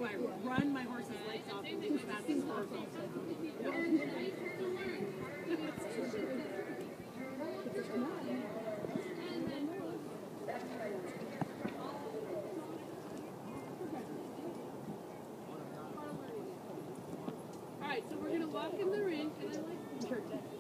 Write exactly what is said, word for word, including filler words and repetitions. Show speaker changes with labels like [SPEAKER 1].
[SPEAKER 1] do I run my horse's legs off and leave him at the circle? Alright, so we're going to walk in the ring, and I like